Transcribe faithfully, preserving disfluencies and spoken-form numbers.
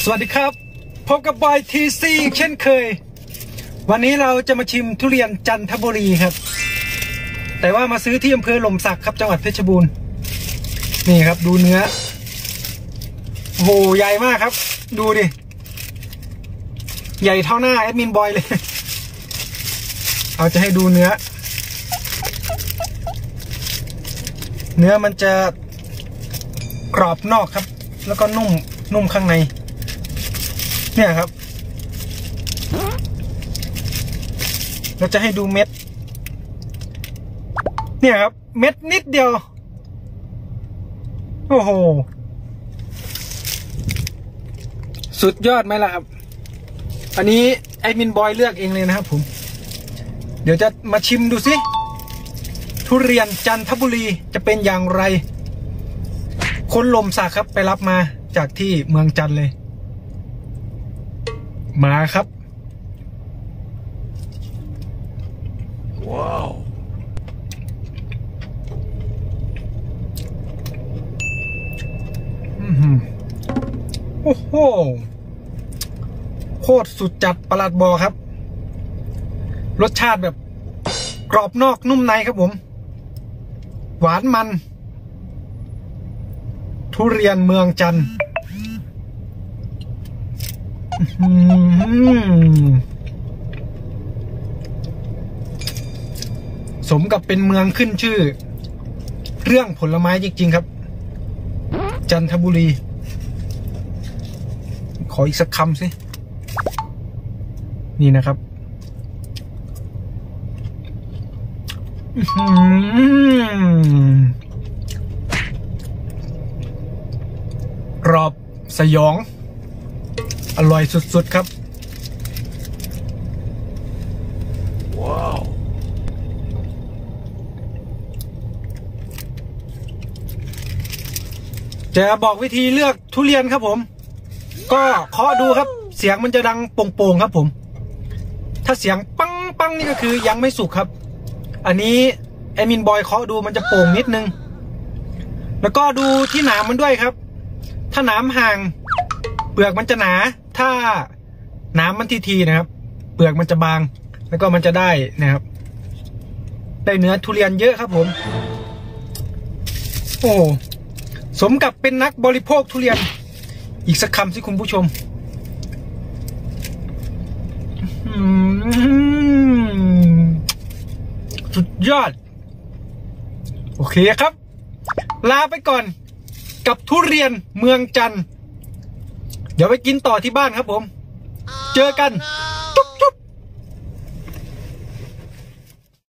สวัสดีครับพบกับบอยทีซีเช่นเคยวันนี้เราจะมาชิมทุเรียนจันทบุรีครับแต่ว่ามาซื้อที่อำเภอหล่มสักครับจังหวัดเพชรบูรณ์นี่ครับดูเนื้อโอ้โหใหญ่มากครับดูดิใหญ่เท่าหน้าแอดมินบอยเลยเอาจะให้ดูเนื้อเนื้อมันจะกรอบนอกครับแล้วก็นุ่มนุ่มข้างในเนี่ยครับเราจะให้ดูเม็ดเนี่ยครับเม็ดนิดเดียวโอ้โหสุดยอดไหมล่ะครับอันนี้ไอ้มินบอยเลือกเองเลยนะครับผมเดี๋ยวจะมาชิมดูสิทุเรียนจันทบุรีจะเป็นอย่างไรคนหล่มสักครับไปรับมาจากที่เมืองจันทร์เลยมาครับว้าวโอ้โหโคตรสุดจัดประหลาดบอครับรสชาติแบบกรอบนอกนุ่มในครับผมหวานมันทุเรียนเมืองจันทร์สมกับเป็นเมืองขึ้นชื่อเรื่องผลไม้จริงๆครับจันทบุรีขออีกสักคำสินี่นะครับกรอบสยองอร่อยสุดๆครับว้าวจะบอกวิธีเลือกทุเรียนครับผมก็เคาะดูครับเสียงมันจะดังโป่งๆครับผมถ้าเสียงปังปังนี่ก็คือยังไม่สุกครับอันนี้ไอมินบอยเคาะดูมันจะโป่งนิดนึงแล้วก็ดูที่หนามมันด้วยครับถ้าหนามห่างเปลือกมันจะหนาถ้าหนามมันทีๆนะครับเปลือกมันจะบางแล้วก็มันจะได้นะครับได้เนื้อทุเรียนเยอะครับผมโอ้สมกับเป็นนักบริโภคทุเรียนอีกสักคำสิคุณผู้ชมสุดยอดโอเคครับลาไปก่อนกับทุเรียนเมืองจันทร์เดี๋ยวไปกินต่อที่บ้านครับผมเจอกันจุ๊บจุ๊บ